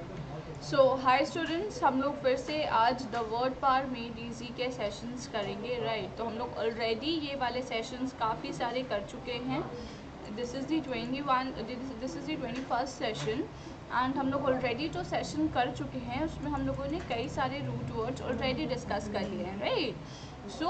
सो hi students, हम लोग फिर से आज the word power made easy के सेशंस करेंगे, राइट। तो हम लोग ऑलरेडी ये वाले सेशंस काफ़ी सारे कर चुके हैं। This is the 21st session and हम लोग ऑलरेडी जो सेशन कर चुके हैं उसमें हम लोगों ने कई सारे रूट वर्ड्स ऑलरेडी डिस्कस कर लिए हैं, राइट। सो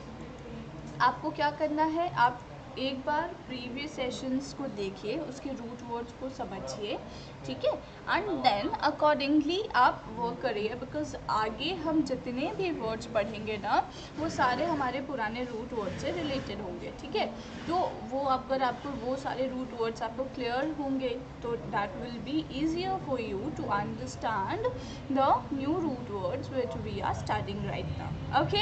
आपको क्या करना है, आप एक बार प्रीवियस सेशंस को देखिए, उसके रूट वर्ड्स को समझिए, ठीक है, एंड देन अकॉर्डिंगली आप वर्क करिए, बिकॉज आगे हम जितने भी वर्ड्स पढ़ेंगे ना वो सारे हमारे पुराने रूट वर्ड से रिलेटेड होंगे, ठीक है। तो वो अगर आपको वो सारे रूट वर्ड्स आपको क्लियर होंगे तो that will be easier for you to understand the new root words which we are starting right now. Okay,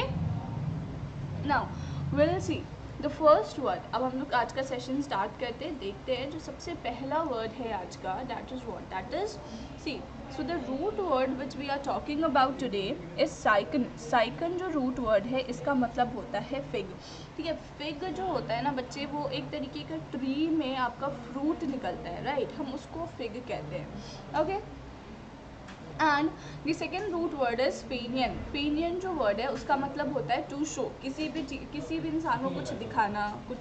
now will see the first word. अब हम लोग आज का सेशन स्टार्ट करते हैं, देखते हैं जो सबसे पहला वर्ड है आज का, that is what, that is see. So the root word which we are talking about today is sycon. Sycon जो रूट वर्ड है इसका मतलब होता है फिग, ठीक है। फिग जो होता है ना बच्चे, वो एक तरीके का ट्री में आपका फ्रूट निकलता है, राइट, हम उसको फिग कहते हैं, okay. And the second root word is phanein. Phanein जो वर्ड है उसका मतलब होता है टू शो, किसी भी इंसान को कुछ दिखाना,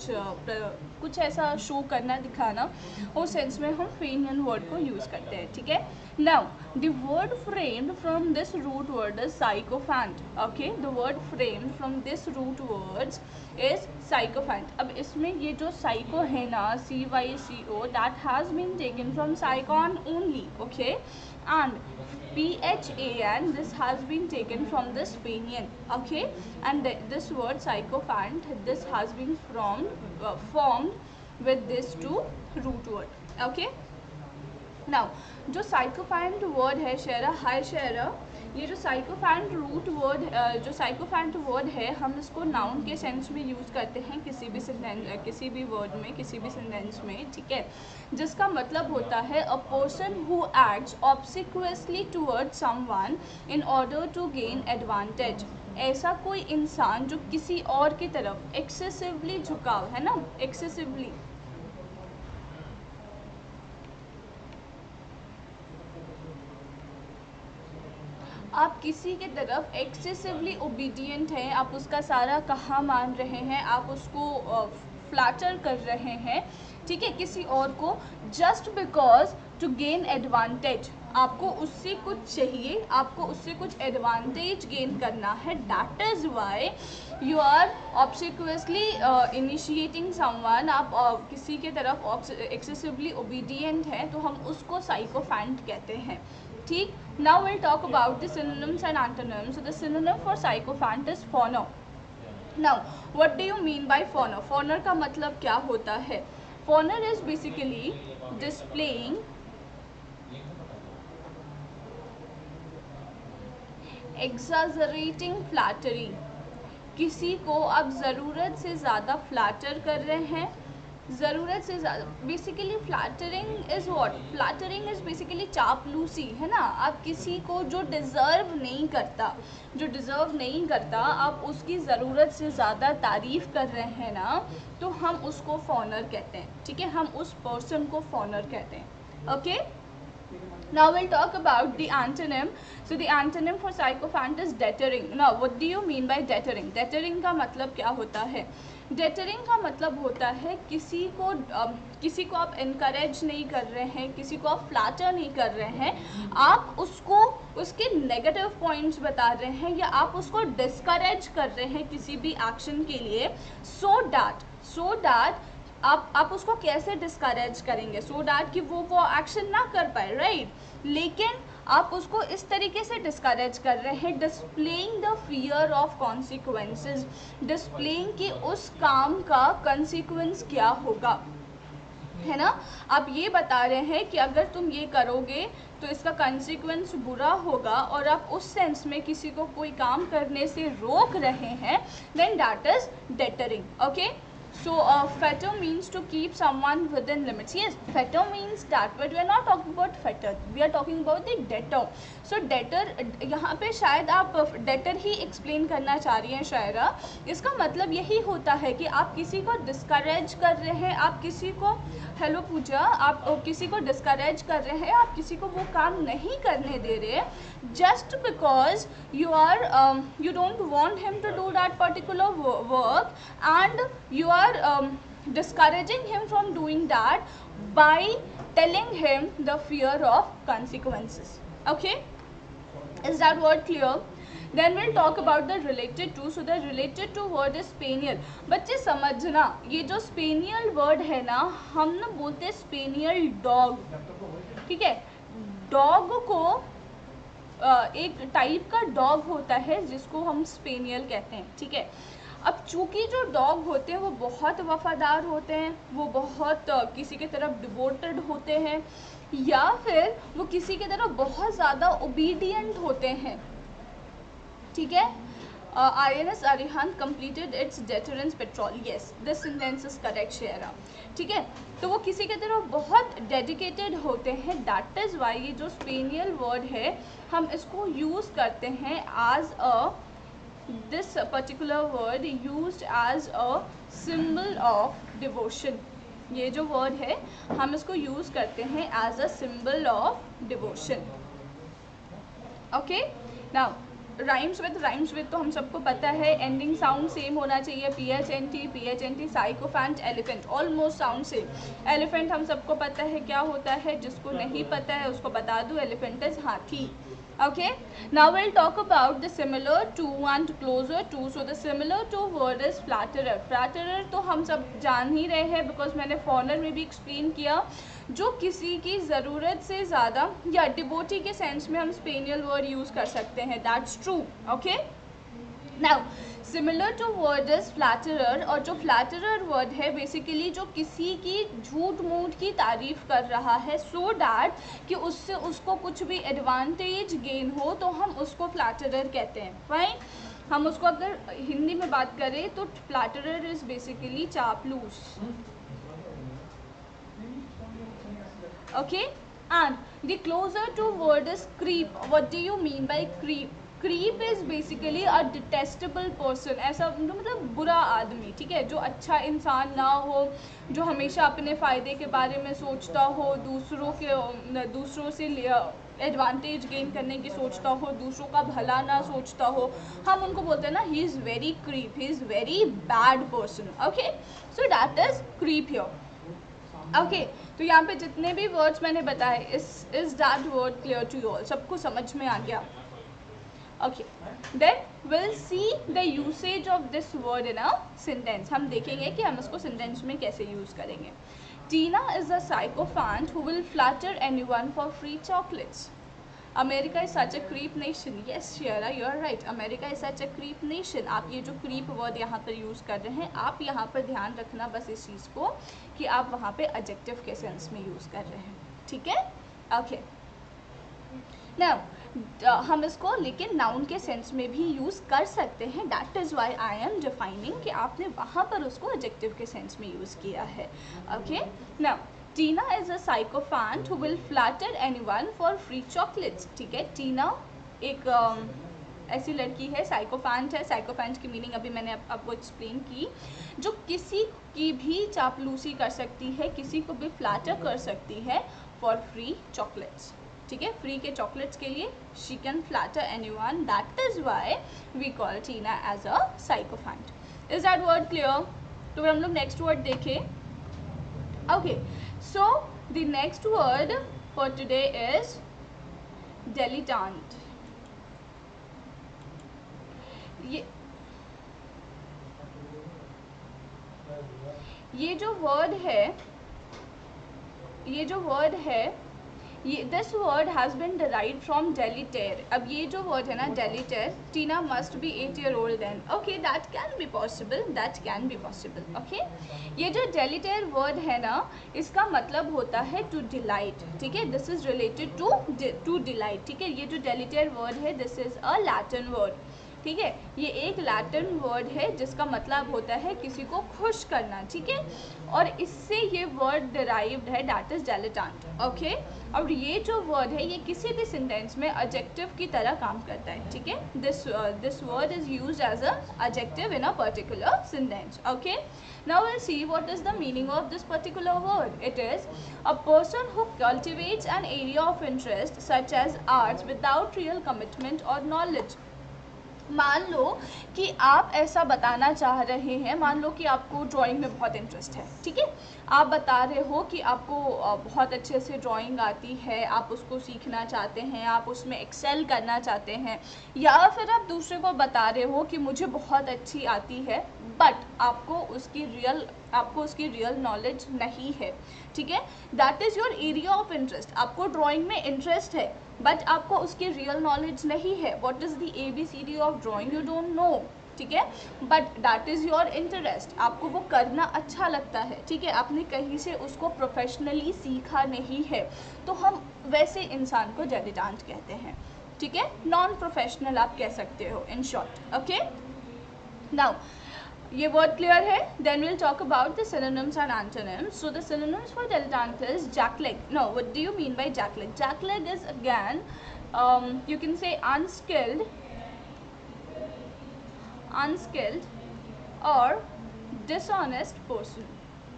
कुछ ऐसा शो करना, दिखाना, उस सेंस में हम पेनियन वर्ड को यूज़ करते हैं, ठीक है। Now the word framed from this root word is sycophant, okay. The word framed from this root words is sycophant. अब इसमें ये जो साइको है ना, CYCO, that has been taken from sycon only, okay, and PHAN, this has been taken from this panion, okay, and this word sycophant, this has been formed with this two root word, okay। Now जो sycophant word है शेरा, हाय शेरा, ये जो साइकोफैंट root word, जो sycophant word है हम इसको noun के sense में यूज़ करते हैं किसी भी सेंटेंस, किसी भी वर्ड में, किसी भी सेंटेंस में, ठीक है, जिसका मतलब होता है a person who acts obsequiously toward someone in order to gain advantage. ऐसा कोई इंसान जो किसी और की तरफ एक्सेसिवली झुकाव, है ना, एक्सेसिवली, आप किसी की तरफ एक्सेसिवली ओबीडियंट हैं, आप उसका सारा कहा मान रहे हैं, आप उसको फ्लैटर कर रहे हैं, ठीक है, किसी और को, just because to gain advantage, आपको उससे कुछ चाहिए, आपको उससे कुछ एडवांटेज गेन करना है, that is why you are obsequiously initiating someone. आप किसी के तरफ एक्सेसिवली ओबीडियंट हैं तो हम उसको साइकोफैंट कहते हैं, ठीक। Now will talk about the synonyms and antonyms. So the synonym for sycophant is fawner. Now what do you mean by fawner? Fawner का मतलब क्या होता है? Fawner is basically displaying exaggerating flattery. किसी को आप ज़रूरत से ज़्यादा फ्लैटर कर रहे हैं, ज़रूरत से ज़्यादा, basically flattering is what, flattering is basically चापलूसी, है ना। आप किसी को जो डिज़र्व नहीं करता, आप उसकी ज़रूरत से ज़्यादा तारीफ़ कर रहे हैं ना, तो हम उसको फॉनर कहते हैं, ठीक है, हम उस पर्सन को फॉनर कहते हैं, okay. Now we'll talk about the antonym. So the antonym for sycophant is deterring. Now what do you mean by deterring? Deterring का मतलब क्या होता है? Deterring का मतलब होता है किसी को आप encourage नहीं कर रहे हैं, किसी को आप flatter नहीं कर रहे हैं, आप उसको उसके negative points बता रहे हैं, या आप उसको discourage कर रहे हैं किसी भी action के लिए, so that आप उसको कैसे डिस्करेज करेंगे, सो डैट कि वो एक्शन ना कर पाए, राइट, लेकिन आप उसको इस तरीके से डिस्करेज कर रहे हैं, displaying the fear of consequences, displaying कि उस काम का कंसिक्वेंस क्या होगा, है ना। आप ये बता रहे हैं कि अगर तुम ये करोगे तो इसका कंसिक्वेंस बुरा होगा, और आप उस सेंस में किसी को कोई काम करने से रोक रहे हैं, then that is deterring, okay. So fetter means to keep someone within limits. Yes, fetter means that, but we are not talking about fetter. We are talking about the debtor. So debtor, यहाँ पे शायद आप debtor ही explain करना चाह रही हैं शायरा. इसका मतलब यही होता है कि आप किसी को discourage कर रहे हैं, आप किसी को, हेलो पूजा, आप किसी को discourage कर रहे हैं, आप किसी को वो काम नहीं करने दे रहे हैं, just because you don't want him to do that particular work, and you are discouraging him from doing that by telling him the fear of consequences. Okay, is that word clear? Then we'll talk about the related to. So the related to word is spaniel. बच्चे समझना, ये जो spaniel word है ना, हम ना बोलते हैं spaniel dog, ठीक है. डॉग को एक टाइप का डॉग होता है जिसको हम स्पेनियल कहते हैं, ठीक है. अब चूंकि जो डॉग होते हैं वो बहुत वफादार होते हैं, वो बहुत किसी की तरफ डिवोटेड होते हैं, या फिर वो किसी की तरफ बहुत ज़्यादा ओबीडियंट होते हैं, ठीक है. INS Arihant completed its deterrence patrol. Yes, this sentence is correct, शेरा, ठीक है. तो वो किसी की तरफ बहुत डेडिकेटेड होते हैं. दैट इज़ वाई ये जो स्पेनियल वर्ड है हम इसको यूज़ करते हैं as a, this particular word used as a symbol of devotion. ये जो word है हम इसको use करते हैं as a symbol of devotion. Okay, now rhymes with तो हम सबको पता है, ending sound same होना चाहिए. PHNT sycophant, elephant almost sound same. Elephant हम सबको पता है क्या होता है, जिसको नहीं पता है उसको बता दूँ, elephant is हाथी. Okay, now we'll talk about the similar to and closer to. So the similar to word is flatterer. Flatterer तो हम सब जान ही रहे हैं, because मैंने फॉरनर में भी explain किया, जो किसी की ज़रूरत से ज़्यादा या डिवोटी के सेंस में हम स्पेनियल वर्ड यूज़ कर सकते हैं. That's true. Okay, now similar to word is flatterer. और जो फ्लैटरर वर्ड है बेसिकली जो किसी की झूठ मूठ की तारीफ कर रहा है, सो डैट कि उससे उसको कुछ भी एडवांटेज गेन हो, तो हम उसको फ्लैटरर कहते हैं. फाइन, हम उसको अगर हिंदी में बात करें तो फ्लैटरर इज बेसिकली चापलूस. Okay, and the closer to word is creep. What do you mean by creep? Creep is basically a detestable person. ऐसा मतलब बुरा आदमी, ठीक है, जो अच्छा इंसान ना हो, जो हमेशा अपने फ़ायदे के बारे में सोचता हो, दूसरों से एडवांटेज गेन करने की सोचता हो, दूसरों का भला ना सोचता हो, हम उनको बोलते हैं ना, he is very creep, he is very bad person. Okay, so that is creep here. Okay, तो यहाँ पे जितने भी वर्ड्स मैंने बताए, is that word clear to you all? सबको समझ में आ गया? Okay, then will see the usage of this word in a sentence. हम देखेंगे कि हम इसको सेंटेंस में कैसे यूज़ करेंगे. Tina is a sycophant who will flatter anyone for free chocolates. America is such a creep nation. Yes Shiera, you are right, America is such a creep nation. आप ये जो क्रीप वर्ड यहाँ पर use कर रहे हैं, आप यहाँ पर ध्यान रखना बस इस चीज़ को कि आप वहाँ पे एडजेक्टिव के सेंस में यूज़ कर रहे हैं, ठीक है. ओके, नाउ हम इसको लेकिन नाउन के सेंस में भी यूज़ कर सकते हैं. That is why I am defining कि आपने वहाँ पर उसको एडजेक्टिव के सेंस में यूज़ किया है. Okay, now Tina is a sycophant who will flatter anyone for free chocolates. ठीक है, टीना एक ऐसी लड़की है, साइकोफैंट है. साइकोफैंट की मीनिंग अभी मैंने आपको एक्सप्लेन की, जो किसी की भी चापलूसी कर सकती है, किसी को भी फ्लैटर कर सकती है फॉर फ्री चॉकलेट्स. ठीक है, फ्री के चॉकलेट्स के लिए she can flatter anyone. That is why we call Tina as a sycophant. Is that word clear? तो हम लोग नेक्स्ट वर्ड देखें. Okay, so the next word for today is dilettante. ये जो वर्ड है, ये this word has been derived from delectare. अब ये जो वर्ड है ना delectare, Tina must be 8 year old देन. Okay, that can be possible, okay. ये जो डेलीटेर वर्ड है ना, इसका मतलब होता है टू डिलाइट. ठीक है, this is related to delight. ठीक है, ये जो डेलीटेर वर्ड है, this is a Latin word. ठीक है, ये एक लैटिन वर्ड है जिसका मतलब होता है किसी को खुश करना, ठीक है, और इससे ये वर्ड डिराइव्ड है, दैट इज डेलेटेंट, ओके। और ये जो वर्ड है ये किसी भी सेंटेंस में एडजेक्टिव की तरह काम करता है, ठीक है। This word is used as a adjective in a particular sentence, okay. Now we'll see what is the meaning of this particular word. It is a person who cultivates an area of interest such as arts without real commitment or knowledge. मान लो कि आप ऐसा बताना चाह रहे हैं, मान लो कि आपको ड्राइंग में बहुत इंटरेस्ट है, ठीक है, आप बता रहे हो कि आपको बहुत अच्छे से ड्राइंग आती है, आप उसको सीखना चाहते हैं, आप उसमें एक्सेल करना चाहते हैं, या फिर आप दूसरे को बता रहे हो कि मुझे बहुत अच्छी आती है, बट आपको उसकी रियल नॉलेज नहीं है, ठीक है। That is your area of interest, आपको ड्राइंग में इंटरेस्ट है बट आपको उसकी रियल नॉलेज नहीं है। What is the ABCD of drawing, you don't know, ठीक है, but that is your interest, आपको वो करना अच्छा लगता है, ठीक है, आपने कहीं से उसको प्रोफेशनली सीखा नहीं है, तो हम वैसे इंसान को डिलेटेंट कहते हैं, ठीक है, नॉन प्रोफेशनल आप कह सकते हो इन शॉर्ट, ओके। नाउ ये वर्ड क्लियर है, then will talk about the synonyms and antonyms. So the synonyms for dilettante is jackleg. No, what do you mean by jackleg? Jackleg is again you can say unskilled or dishonest person.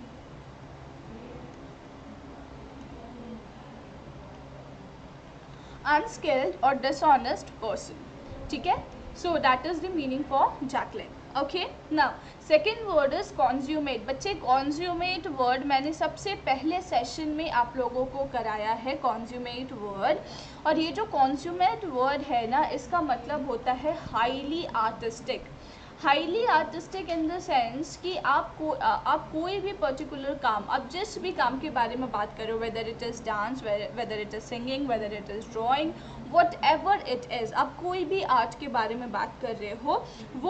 Unskilled or dishonest person, ठीक है. So that is the meaning for jackleg. Okay, now second word is consummate. बच्चे consummate word मैंने सबसे पहले session में आप लोगों को कराया है consummate word, और ये जो consummate word है ना, इसका मतलब होता है highly artistic. Highly artistic in the sense कि आप कोई भी पर्टिकुलर काम, आप जिस भी काम के बारे में बात करो, whether it is dance, whether it is singing, whether it is drawing, whatever it is, आप कोई भी आर्ट के बारे में बात कर रहे हो,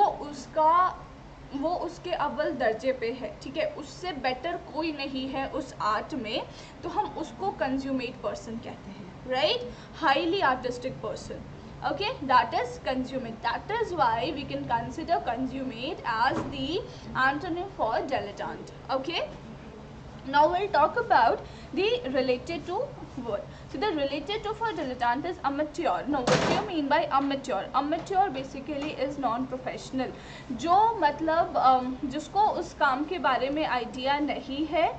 वो उसके अव्वल दर्जे पे है, ठीक है, उससे बेटर कोई नहीं है उस आर्ट में, तो हम उसको कंज्यूमेट पर्सन कहते हैं, right, highly artistic person. Okay, that is consummate. That is why we can consider consummate as the antonym for dilettante. Okay, now we'll talk about the related to word. So the related to for dilettante is amateur. Now what do you mean by amateur? Amateur basically is non-professional. जो मतलब जिसको उस काम के बारे में idea नहीं है,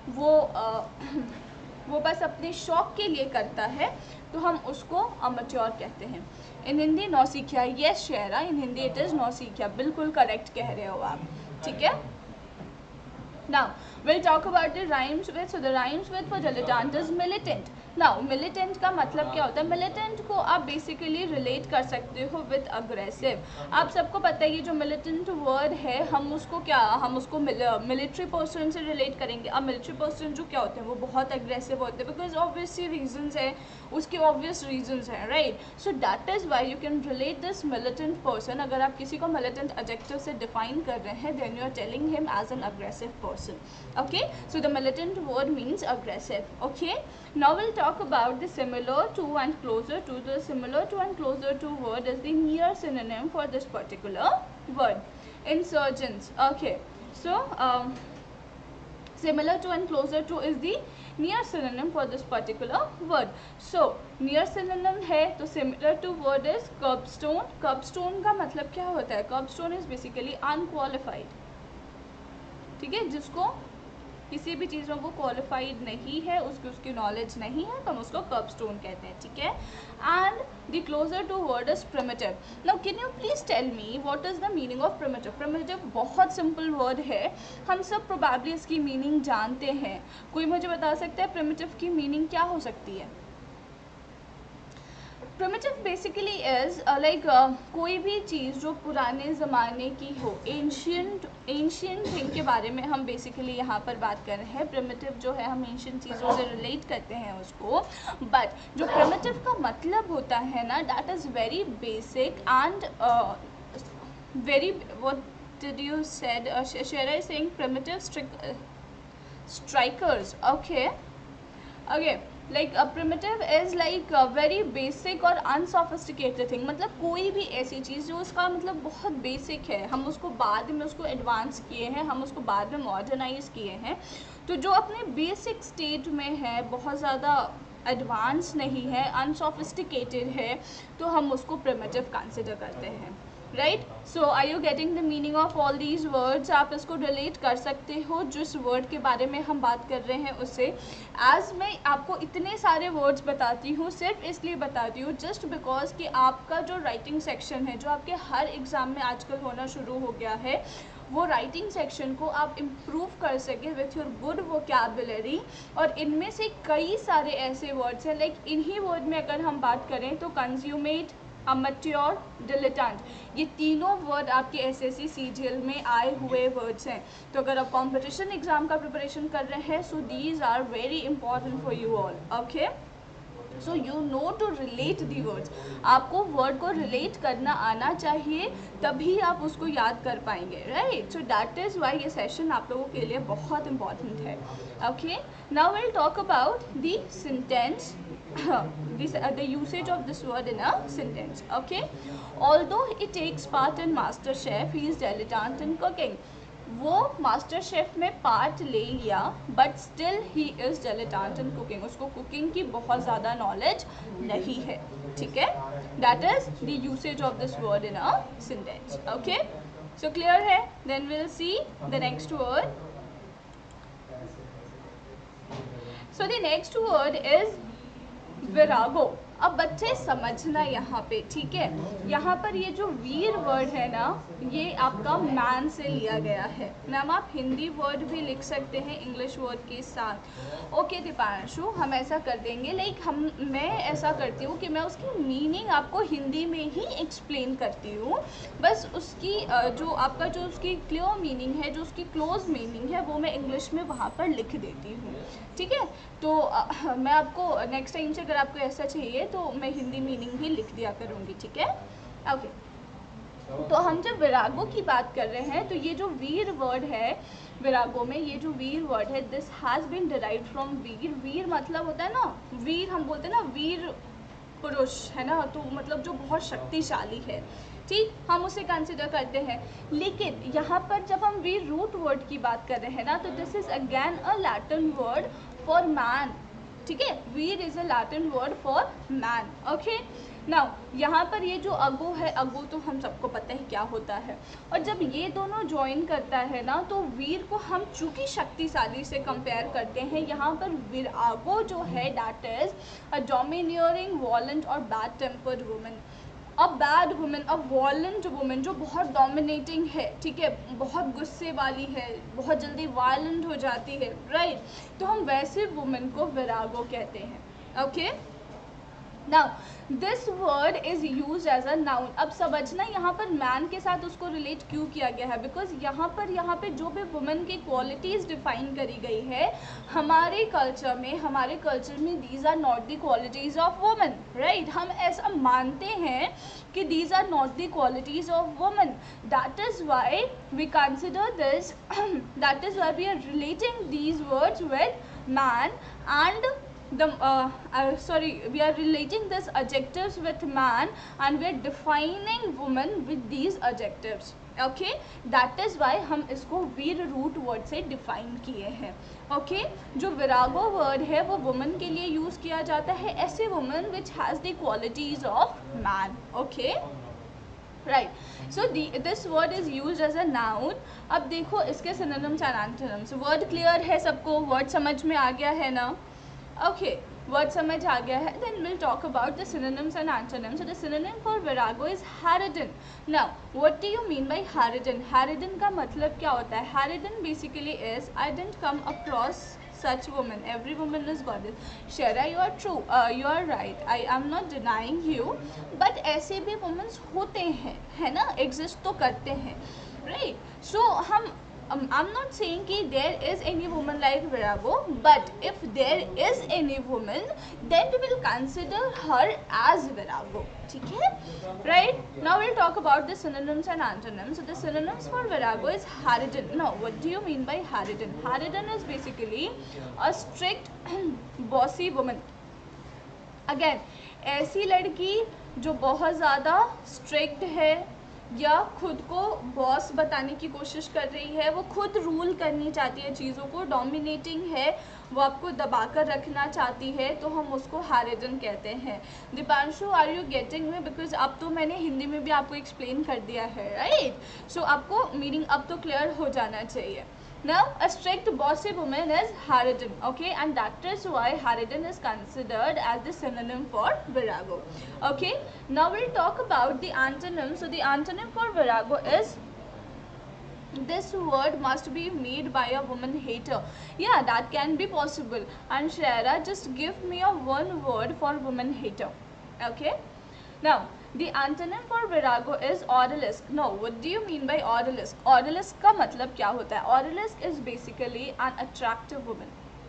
वो बस अपने शौक के लिए करता है, तो हम उसको अमेच्योर कहते हैं. इन हिंदी नौसिखिया. Yes Shera, in Hindi it is नौसिखिया. बिल्कुल करेक्ट कह रहे हो आप, ठीक है. Now we'll talk about the rhymes with. So the rhymes with for dilettante is militant. Now militant का मतलब क्या होता है? militant को आप बेसिकली रिलेट कर सकते हो विद अग्रेसिव. आप सबको पता है ये जो militant वर्ड है, हम उसको मिलिट्री पर्सन से रिलेट करेंगे. अब मिलिट्री पर्सन जो क्या होते हैं, वो बहुत अग्रेसिव होते हैं, बिकॉज ऑब्वियसली रीजंस है, उसके ऑब्वियस रीजंस हैं, right. So that is why you can relate this militant person. अगर आप किसी को militant एडजेक्टिव से डिफाइन कर रहे हैं, then you are telling him as an aggressive person. Okay, so the militant word means aggressive. Okay, now we'll talk about the similar to and closer to. The similar to and closer to word is the near synonym for this particular word. Insurgents. Okay, so similar to and closer to is the near synonym for this particular word. So near synonym है, तो similar to word is curbstone. Curbstone का मतलब क्या होता है? Curbstone is basically unqualified. ठीक है, जिसको किसी भी चीज़ में वो क्वालिफाइड नहीं है, उसकी नॉलेज नहीं है, तो हम उसको कर्बस्टोन कहते हैं, ठीक है. And the closer to word is primitive. Now can you please tell me what is the meaning of primitive? Primitive बहुत सिंपल वर्ड है, हम सब प्रोबेबली इसकी मीनिंग जानते हैं. कोई मुझे बता सकता है प्रिमिटिव की मीनिंग क्या हो सकती है? प्रिमिटिव बेसिकली इज़ लाइक कोई भी चीज़ जो पुराने ज़माने की हो, एंशियंट थिंग के बारे में हम बेसिकली यहाँ पर बात कर रहे हैं. प्रिमिटिव जो है, हम एंशियंट चीज़ों से रिलेट करते हैं उसको, बट जो प्रिमिटिव का मतलब होता है ना, that is very basic and very, what did you said? Shera is saying primitive strikers. Okay, like primitive is like very basic और अनसोफिस्टिकेटेड थिंग, मतलब कोई भी ऐसी चीज़ जो उसका मतलब बहुत बेसिक है, हम उसको बाद में उसको एडवांस किए हैं, हम उसको बाद में मॉडर्नाइज किए हैं, तो जो अपने बेसिक स्टेट में है, बहुत ज़्यादा एडवांस नहीं है, अनसोफिस्टिकेटेड है, तो हम उसको प्रिमिटिव कंसिडर करते हैं, right. So are you getting the meaning of all these words? आप इसको रिलेट कर सकते हो जिस वर्ड के बारे में हम बात कर रहे हैं उससे। एज मैं आपको इतने सारे वर्ड्स बताती हूँ, सिर्फ इसलिए बताती हूँ जस्ट बिकॉज कि आपका जो राइटिंग सेक्शन है, जो आपके हर एग्ज़ाम में आजकल होना शुरू हो गया है, वो राइटिंग सेक्शन को आप इम्प्रूव कर सके विथ योर गुड वोकैबुलरी। और इनमें से कई सारे ऐसे वर्ड्स हैं, लाइक इन्हीं वर्ड में अगर हम बात करें तो कंज्यूमेट, अमैच्योर, डिलेटेंट, ये तीनों वर्ड आपके एसएससी सीजीएल में आए हुए वर्ड्स हैं। तो अगर आप कंपटीशन एग्जाम का प्रिपरेशन कर रहे हैं, so these are very important for you all, okay. So you know to relate the words, आपको वर्ड को रिलेट करना आना चाहिए, तभी आप उसको याद कर पाएंगे, right. So that is why ये सेशन आप लोगों के लिए बहुत इंपॉर्टेंट है, okay. Now will talk about the sentence, the usage of this word in a sentence, okay. Although he takes part in master chef, he is dilettante in cooking. वो master chef में part ले लिया, but still he is dilettante in cooking, उसको cooking की बहुत ज़्यादा knowledge नहीं है, ठीक है। That is the usage of this word in a sentence, okay. So clear है? Then will see the next word. So the next word is virago. अब बच्चे समझना यहाँ पे, ठीक है, यहाँ पर ये जो वीर वर्ड है ना, ये आपका मैन से लिया गया है। मैम आप हिंदी वर्ड भी लिख सकते हैं इंग्लिश वर्ड के साथ, ओके दीपांशु, हम ऐसा कर देंगे। लाइक मैं ऐसा करती हूँ कि मैं उसकी मीनिंग आपको हिंदी में ही एक्सप्लेन करती हूँ, बस उसकी जो आपका जो उसकी क्लियर मीनिंग है, जो उसकी क्लोज मीनिंग है, वो मैं इंग्लिश में वहाँ पर लिख देती हूँ, ठीक है। तो मैं आपको नेक्स्ट टाइम से अगर आपको ऐसा चाहिए तो मैं हिंदी मीनिंग भी लिख दिया करूँगी, ठीक है, ओके। तो हम जब विरागो की बात कर रहे हैं, तो ये जो वीर वर्ड है विरागो में, ये जो वीर वर्ड है, this has been derived from vir. Vir मतलब होता है ना, वीर हम बोलते हैं ना, वीर पुरुष है ना, तो मतलब जो बहुत शक्तिशाली है, ठीक, हम उसे कंसिडर करते हैं। लेकिन यहाँ पर जब हम वीर रूट वर्ड की बात कर रहे हैं ना, तो this is again a Latin word for man, ठीक है। Vir is a Latin word for man, okay. Now यहाँ पर ये जो अगो है, अगो तो हम सबको पता है क्या होता है, और जब ये दोनों ज्वाइन करता है ना, तो वीर को हम चूँकि शक्तिशाली से कंपेयर करते हैं, यहाँ पर विरागो जो है that is a domineering, violent और bad tempered woman. A bad women, a violent women जो बहुत डोमिनेटिंग है, ठीक है, बहुत गुस्से वाली है, बहुत जल्दी वायलेंट हो जाती है, राइट। तो हम वैसे वुमेन को विरागो कहते हैं, okay. Now this word is use as a noun. अब समझना यहाँ पर मैन के साथ उसको रिलेट क्यों किया गया है, बिकॉज यहाँ पे जो भी वुमेन की क्वालिटीज़ डिफाइन करी गई है हमारे कल्चर में these are not the qualities of women, right. हम ऐसा मानते हैं कि these are not the qualities of women, that is why we consider this, that is why we are relating these words with man and we are relating this adjectives with man and we are defining woman with these adjectives, okay. that is why हम इसको वीर root word से define किए हैं, okay. जो विरागो word है वो woman के लिए यूज़ किया जाता है, ऐसे woman which has the qualities of man, okay. Right, so this word is use as a noun. अब देखो इसके synonyms and antonyms. Word clear है सबको, वर्ड समझ में आ गया है ना, ओके, वर्ड समझ आ गया है। Then will talk about the synonyms and antonyms. So the synonym for virago is harridan. Now what do you mean by harridan? Harridan का मतलब क्या होता है? Harridan basically is I didn't come across such woman, every woman is goddess. Shara, you are true, you are right, I am not denying you, but ऐसे भी women होते हैं, है ना, exist तो करते हैं, right. So हम I'm not saying कि there is any woman like Virago, but if there is any woman, then we will consider her as Virago, ठीक है, right. Now we'll talk about the synonyms and antonyms. So the synonyms for Virago is harridan. Now what do you mean by harridan? Harridan is basically a strict bossy woman, again ऐसी लड़की जो बहुत ज़्यादा strict है या खुद को boss बताने की कोशिश कर रही है, वो खुद रूल करनी चाहती है चीज़ों को, डोमिनेटिंग है, वो आपको दबाकर रखना चाहती है, तो हम उसको हारिजन कहते हैं। Deepanshu, are you getting me? Because अब तो मैंने हिंदी में भी आपको एक्सप्लेन कर दिया है, राइट? सो आपको मीनिंग अब तो क्लियर हो जाना चाहिए। Now, a strict bossy woman is harridan, okay, and that is why harridan is considered as the synonym for virago, okay. Now we'll talk about the antonym. So the antonym for virago is, this word must be made by a woman hater. Yeah, that can be possible. And Shreya, just give me a one word for woman hater, okay. Now the antonym for virago is oralisk. Now what do you mean by oralisk? Oralisk का मतलब क्या होता है? Oralisk is basically an attractive woman.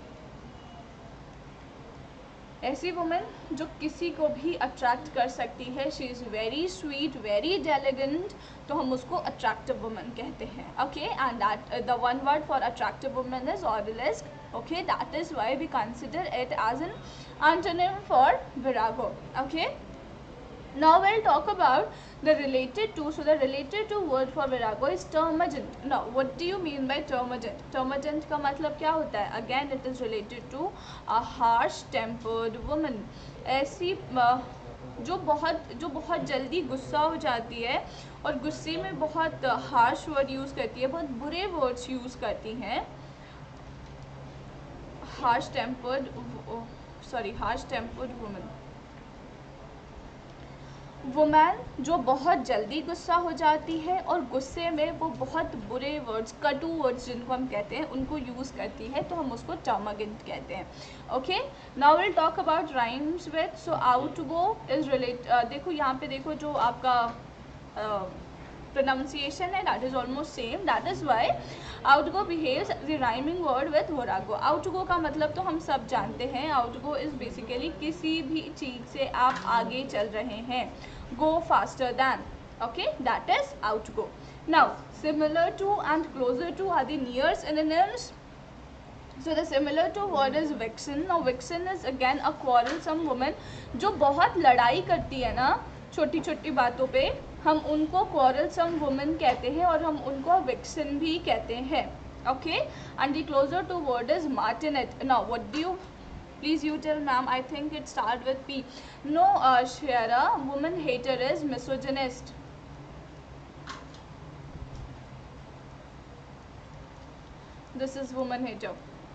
ऐसी women जो किसी को भी अट्रैक्ट कर सकती है. She is very sweet, very diligent, तो हम उसको अट्रैक्टिव वुमेन कहते हैं, okay. And that the one word for attractive women is odalisque, okay. That is why we consider it as an antonym for virago, okay. Now we'll talk about the related to. So the related to word for virago is termagant. Now what do you mean by termagant? Termagant का मतलब क्या होता है? Again it is related to a harsh tempered woman. ऐसी जो बहुत जल्दी गुस्सा हो जाती है और गुस्से में बहुत हार्श वर्ड यूज़ करती है, बहुत बुरे वर्ड्स यूज़ करती हैं. हार्श टेम्पर्ड वुमन, वुमेन जो बहुत जल्दी गुस्सा हो जाती है और गुस्से में वो बहुत बुरे वर्ड्स, कटु वर्ड्स जिनको हम कहते हैं, उनको यूज़ करती है, तो हम उसको टर्मगेंट कहते हैं, okay. Now will talk about rhymes with. So out go is relate, देखो यहाँ पे देखो जो आपका pronunciation है, that is almost same. That is why outgo behaves the rhyming word with virago. outgo का मतलब तो हम सब जानते हैं. outgo is basically किसी भी चीज़ से आप आगे चल रहे हैं. go faster than, okay, that is outgo. Now similar to and closer to are the near synonyms. So the similar to word is vixen. Now vixen is again a quarrelsome woman जो बहुत लड़ाई करती है ना छोटी छोटी बातों पे, हम उनको quarrelsome woman कहते हैं और हम उनको vixen भी कहते हैं, okay. And the closer to word is martinet. Now what do you, please you tell ma'am, I think it start with P. No, Shreya, woman hater is misogynist. This is woman hater.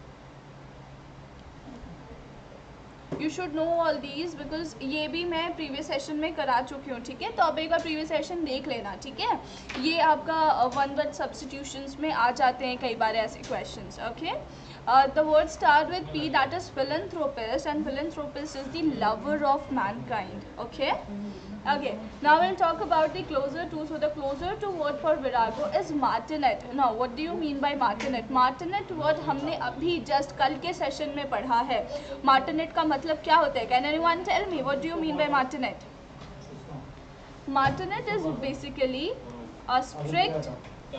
You should know all these because ये भी मैं previous session में करा चुकी हूँ, ठीक है. तो अब एक बार प्रीवियस सेशन देख लेना, ठीक है. ये आपका वन वर्ड सब्स्टिट्यूशंस में आ जाते हैं कई बार ऐसे questions, okay. The word start with P, that is philanthropist, and philanthropist is the lover of mankind, okay. Okay, now we'll talk about the closer to. So the closer to word for virago is martinet. Now what do you mean by martinet? martinet word हमने अभी just कल के session में पढ़ा है. martinet का मतलब क्या होता है? Can anyone tell me what do you mean by martinet? martinet is basically a strict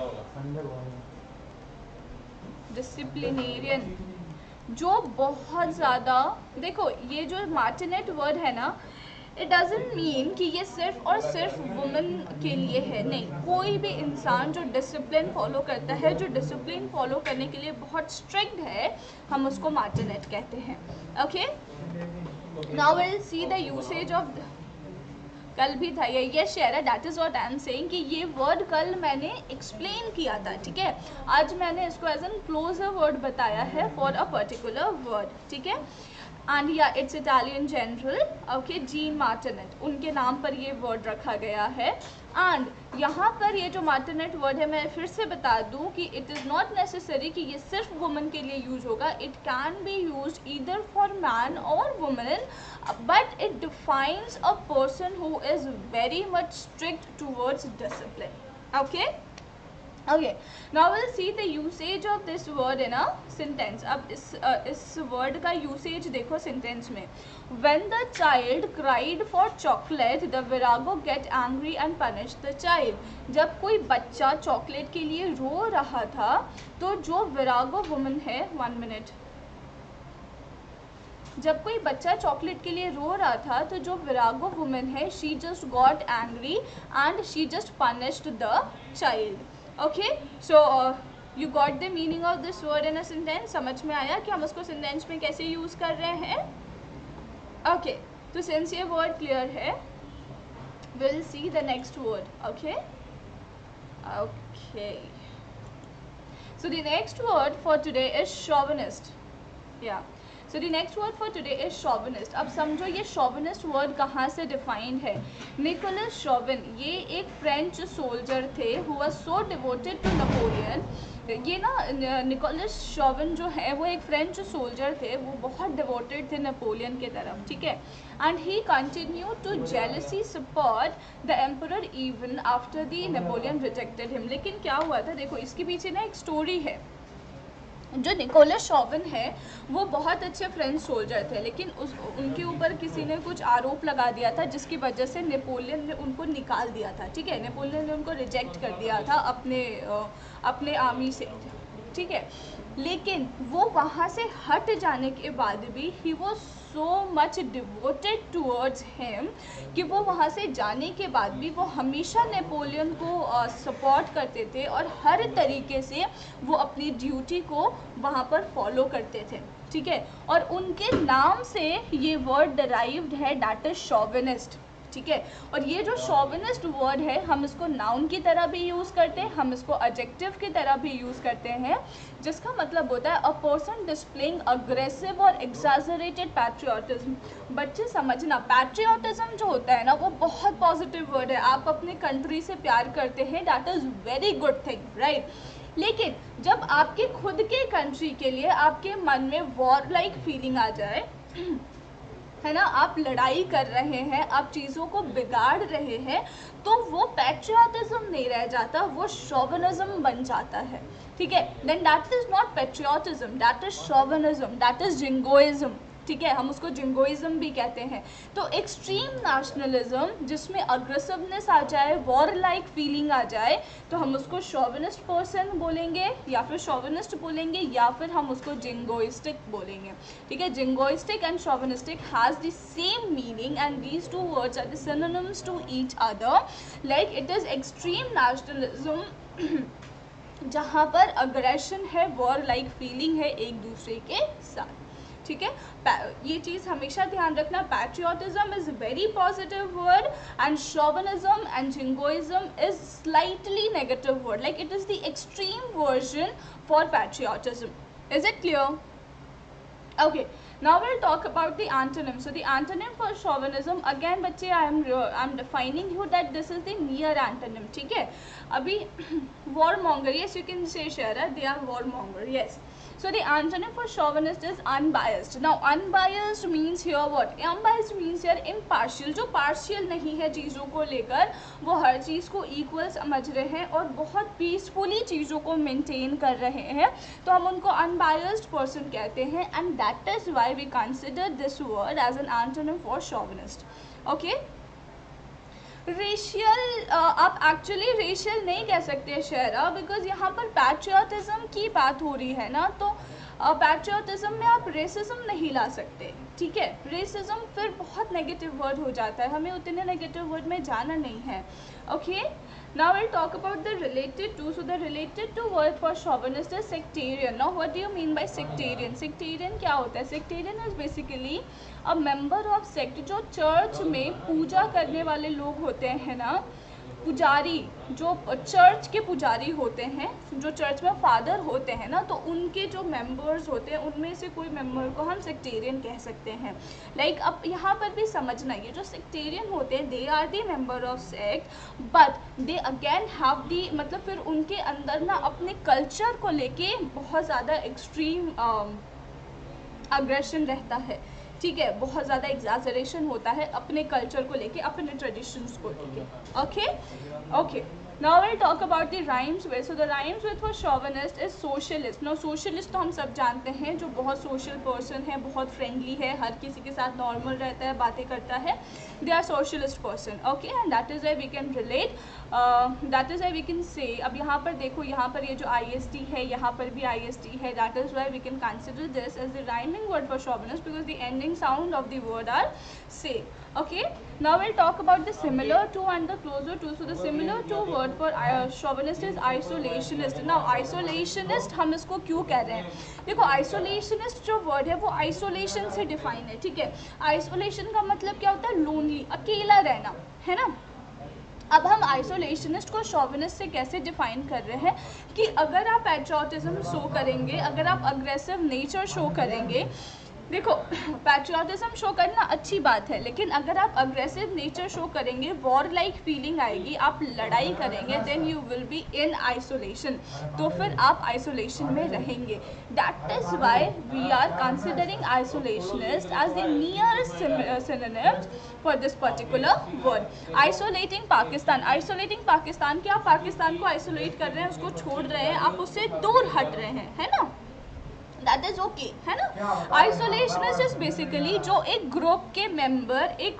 disciplinarian जो बहुत ज़्यादा, देखो ये जो martinet वर्ड है ना, इट डजेंट मीन कि ये सिर्फ और सिर्फ वुमेन के लिए है, नहीं. कोई भी इंसान जो डिसिप्लिन फॉलो करता है, जो डिसिप्लिन फॉलो करने के लिए बहुत स्ट्रिक्ट है, हम उसको मार्टिनेट कहते हैं, okay. Now will see the usage of, कल भी था ये share, that is what I am saying कि ये वर्ड कल मैंने एक्सप्लेन किया था, ठीक है. आज मैंने इसको एज एन क्लोजर वर्ड बताया है फॉर अ पर्टिकुलर वर्ड, ठीक है. एंड या it's Italian general, okay, Jean Martinet, उनके नाम पर ये वर्ड रखा गया है. एंड यहाँ पर ये जो मार्टिनेट वर्ड है, मैं फिर से बता दूँ कि इट इज़ नॉट नेसेसरी कि ये सिर्फ वुमेन के लिए यूज होगा. It can be use either for man और women, but it defines a person who is very much strict towards discipline, okay. Okay, now we'll see the usage of this word in a sentence. अब इस word का usage देखो sentence में. When the child cried for chocolate, the virago get angry and punish the child. जब कोई बच्चा chocolate के लिए रो रहा था, तो जो virago woman है, 1 minute, जब कोई बच्चा चॉकलेट के लिए रो रहा था तो जो विरागो वुमेन है she just got angry and she just punished the child. Okay, so you got the meaning of this word in a sentence. समझ में आया कि हम उसको सेंटेंस में कैसे यूज़ कर रहे हैं? ओके, तो सिंस ये वर्ड क्लियर है, we'll see the next word. Okay, so the next word for today is chauvinist. Yeah, so the next word for today is chauvinist. अब समझो ये chauvinist word कहाँ से defined है। निकोलस शॉविन, ये एक फ्रेंच सोल्जर थे who was so devoted to Napoleon। ये ना निकोलस शॉविन जो है वो एक फ्रेंच सोल्जर थे, वो बहुत डिवोटेड थे नेपोलियन के तरफ, ठीक है। And he continue to jealously support the emperor even after the Napoleon rejected him. लेकिन क्या हुआ था, देखो इसके पीछे ना एक स्टोरी है। जो निकोलस शॉविन है वो बहुत अच्छे फ्रेंच सोल्जर थे, लेकिन उनके ऊपर किसी ने कुछ आरोप लगा दिया था जिसकी वजह से नेपोलियन ने उनको निकाल दिया था, ठीक है। नेपोलियन ने उनको रिजेक्ट कर दिया था अपने आर्मी से, ठीक है। लेकिन वो वहाँ से हट जाने के बाद भी he was so much devoted towards him कि वो वहाँ से जाने के बाद भी वो हमेशा नेपोलियन को सपोर्ट करते थे और हर तरीके से वो अपनी ड्यूटी को वहाँ पर फॉलो करते थे, ठीक है। और उनके नाम से ये वर्ड डराइव्ड है, दैट इज शॉविनिस्ट, ठीक है। और ये जो शॉविनिस्ट वर्ड है हम इसको नाउन की तरह भी यूज़ करते हैं, हम इसको एडजेक्टिव की तरह भी यूज़ करते हैं, जिसका मतलब होता है अ पर्सन डिस्प्लेइंग अग्रेसिव और एग्जैजरेटेड पैट्रियोटिज्म। बच्चे समझना, पैट्रियोटिज्म जो होता है ना वो बहुत पॉजिटिव वर्ड है। आप अपने कंट्री से प्यार करते हैं, that is very good thing, right. लेकिन जब आपके खुद के कंट्री के लिए आपके मन में वॉर लाइक फीलिंग आ जाए, है ना, आप लड़ाई कर रहे हैं, आप चीज़ों को बिगाड़ रहे हैं, तो वो पैट्रियोटिज्म नहीं रह जाता, वो शॉविनिज्म बन जाता है, ठीक है। Then that is not patriotism, that is chauvinism, that is jingoism, ठीक है। हम उसको जिंगोइज्म भी कहते हैं। तो एक्सट्रीम नेशनलिज्म जिसमें अग्रेसिवनेस आ जाए, वॉर लाइक फीलिंग आ जाए, तो हम उसको शॉविनिस्ट पर्सन बोलेंगे या फिर शॉविनिस्ट बोलेंगे या फिर हम उसको जिंगोइस्टिक बोलेंगे, ठीक है। Jingoistic and chauvinistic has the same meaning and these two words are the synonyms to each other. Like it is extreme nationalism जहाँ पर अग्रेशन है, वॉर लाइक फीलिंग है एक दूसरे के साथ, ठीक है। ये चीज़ हमेशा ध्यान रखना, patriotism is very positive word and chauvinism and jingoism is slightly negative word, like it is the extreme version for patriotism. Is it clear? Okay, now we'll talk about the antonym. So the antonym for chauvinism, again बच्चे I'm defining you that this is the near antonym, ठीक है। अभी warmonger, yes you can say Shara, they are warmonger, yes. So the antonym for chauvinist is unbiased. Now unbiased means here what? Unbiased means here impartial, जो partial नहीं है चीज़ों को लेकर, वो हर चीज़ को equal समझ रहे हैं और बहुत peacefully चीज़ों को maintain कर रहे हैं, तो हम उनको unbiased person कहते हैं, and that is why we consider this word as an antonym for chauvinist. Okay? Racial आप एक्चुअली रेशियल नहीं कह सकते शेरा, बिकॉज यहाँ पर पैट्रियोटिज्म की बात हो रही है ना, तो पैट्रियोटिज्म में आप रेसिज्म नहीं ला सकते, ठीक है। रेसिज्म फिर बहुत नेगेटिव वर्ड हो जाता है, हमें उतने नेगेटिव वर्ड में जाना नहीं है। Okay, now we'll talk about the related to. So the related to word for chauvinist is sectarian. Now what do you mean by sectarian? Sectarian क्या होता है? Sectarian is basically a member of sect, जो church में पूजा करने वाले लोग होते हैं ना, पुजारी, जो चर्च के पुजारी होते हैं, जो चर्च में फादर होते हैं ना, तो उनके जो मेंबर्स होते हैं उनमें से कोई मेंबर को हम सेक्टेरियन कह सकते हैं। लाइक अब यहाँ पर भी समझना, ये जो सेक्टेरियन होते हैं they are the member of sect, but they again have the, मतलब फिर उनके अंदर ना अपने कल्चर को लेके बहुत ज़्यादा एक्सट्रीम अग्रेशन रहता है, ठीक है। बहुत ज़्यादा एग्जैजरेशन होता है अपने कल्चर को लेके, अपने ट्रेडिशंस को लेके। Okay okay, Now we'll talk about the rhymes with. So the rhymes with for chauvinist is socialist. Now socialist तो हम सब जानते हैं, जो बहुत social person है, बहुत friendly है, हर किसी के साथ normal रहता है, बातें करता है. They are socialist person. Okay, and that is why we can relate. That is why we can say. अब यहाँ पर देखो, यहाँ पर ये जो IST है, यहाँ पर भी IST है. That is why we can consider this as the rhyming word for chauvinist because the ending sound of the word are same. Okay, now we'll talk about the similar to and the closer to. So the similar to word for chauvinist is isolationist. Now isolationist हम इसको क्यों कह रहे हैं? देखो isolationist जो word है वो isolation से define है, ठीक है. isolation का मतलब क्या होता है? lonely, अकेला रहना, है ना. अब हम आइसोलेशनिस्ट को शॉविनिस्ट से कैसे डिफाइन कर रहे हैं कि अगर आप पैट्रियोटिज्म शो करेंगे, अगर आप अग्रेसिव नेचर शो करेंगे, देखो पैट्रियोटिज्म शो करना अच्छी बात है, लेकिन अगर आप अग्रेसिव नेचर शो करेंगे, वॉर लाइक फीलिंग आएगी, आप लड़ाई करेंगे, then you will be in isolation, तो फिर आप आइसोलेशन में रहेंगे. That is why we are considering isolationist as the nearest synonym for this particular word. Isolating Pakistan. Isolating Pakistan, क्या आप पाकिस्तान को आइसोलेट कर रहे हैं, उसको छोड़ रहे हैं, आप उससे दूर हट रहे हैं, है ना. दैट इज ओके, है ना. आइसोलेशनिस्ट इज बेसिकली जो एक ग्रुप के मेंबर एक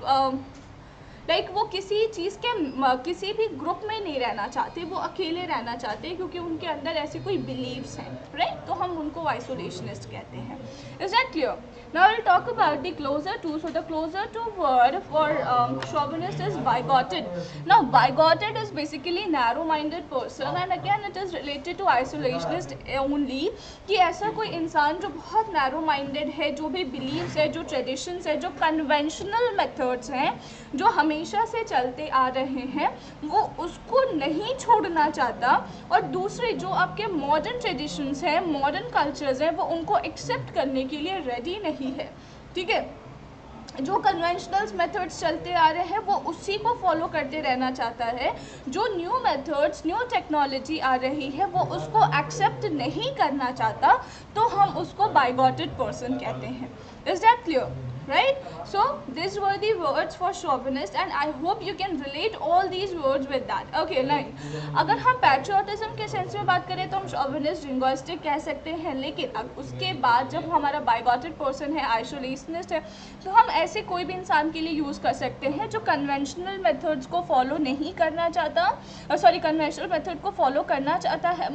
लाइक वो किसी चीज़ के किसी भी ग्रुप में नहीं रहना चाहते, वो अकेले रहना चाहते हैं क्योंकि उनके अंदर ऐसे कोई बिलीव्स हैं, राइट. तो हम उनको आइसोलेशनिस्ट कहते हैं. Is that clear? Now will talk about the closer to. So the closer to word for chauvinist is bigoted. Now bigoted is basically narrow minded person and again it is related to isolationist only, कि ऐसा कोई इंसान जो बहुत narrow minded है, जो भी beliefs है, जो traditions है, जो conventional methods हैं, जो हमेशा से चलते आ रहे हैं, वो उसको नहीं छोड़ना चाहता, और दूसरे जो आपके मॉडर्न ट्रेडिशंस हैं, मॉडर्न कल्चर्स हैं, वो उनको एक्सेप्ट करने के लिए रेडी नहीं है, ठीक है. जो कन्वेंशनल मेथड्स चलते आ रहे हैं वो उसी को फॉलो करते रहना चाहता है. जो न्यू मेथड्स, न्यू टेक्नोलॉजी आ रही है वो उसको एक्सेप्ट नहीं करना चाहता, तो हम उसको बाइगॉटेड पर्सन कहते हैं. Is that clear? Right? So these were the words for chauvinist and I hope you can relate all these words with that. Okay, line. अगर हम patriotism के सेंस में बात करें तो हम chauvinist, jingoistic कह सकते हैं, लेकिन अब उसके बाद जब हमारा bigoted person है, isolationist है, तो हम ऐसे कोई भी इंसान के लिए यूज़ कर सकते हैं जो conventional methods को फॉलो नहीं करना चाहता, conventional method को फॉलो करना चाहता है,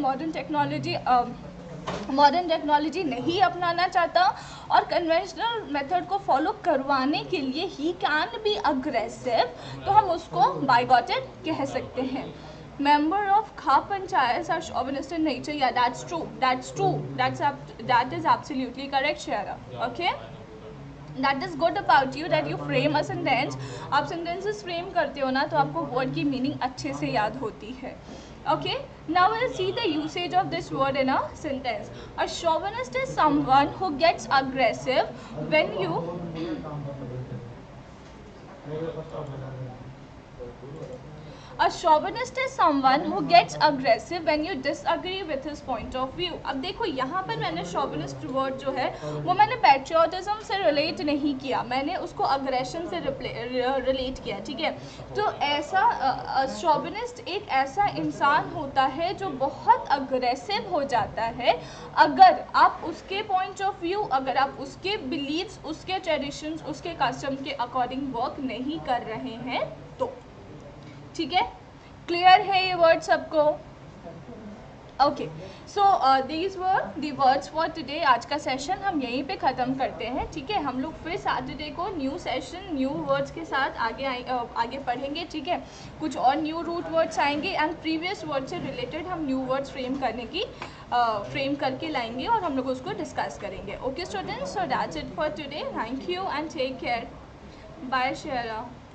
मॉडर्न टेक्नोलॉजी नहीं अपनाना चाहता, और कन्वेंशनल मेथड को फॉलो करवाने के लिए ही कैन बी अग्रेसिव, तो हम उसको बाइगॉटेड कह सकते हैं. मेंबर ऑफ खा panchayat are chauvinist in nature. Yeah, that's true. That is absolutely correct, Shara. Okay. That is good about you that you frame a sentence. आप sentences frame करते हो ना, तो आपको word की meaning अच्छे से याद होती है. Okay, now we'll see the usage of this word in a sentence. A chauvinist is someone who gets aggressive when you A chauvinist is someone who gets aggressive when you disagree with his point of view. अब देखो यहाँ पर मैंने chauvinist word जो है वो मैंने patriotism से relate नहीं किया, मैंने उसको aggression से relate किया, ठीक है. तो ऐसा chauvinist एक ऐसा इंसान होता है जो बहुत aggressive हो जाता है अगर आप उसके point of view, अगर आप उसके beliefs, उसके traditions, उसके custom के according work नहीं कर रहे हैं तो. ठीक है, क्लियर है ये वर्ड सबको? Okay, so these were the words for today. आज का सेशन हम यहीं पे ख़त्म करते हैं, ठीक है. हम लोग फिर सैटरडे को न्यू सेशन, न्यू वर्ड्स के साथ आगे पढ़ेंगे, ठीक है. कुछ और न्यू रूट वर्ड्स आएंगे एंड प्रीवियस वर्ड से रिलेटेड हम न्यू वर्ड्स फ्रेम करके लाएंगे और हम लोग उसको डिस्कस करेंगे. Okay students, so that's it for today. Thank you and take care. Bye Shera.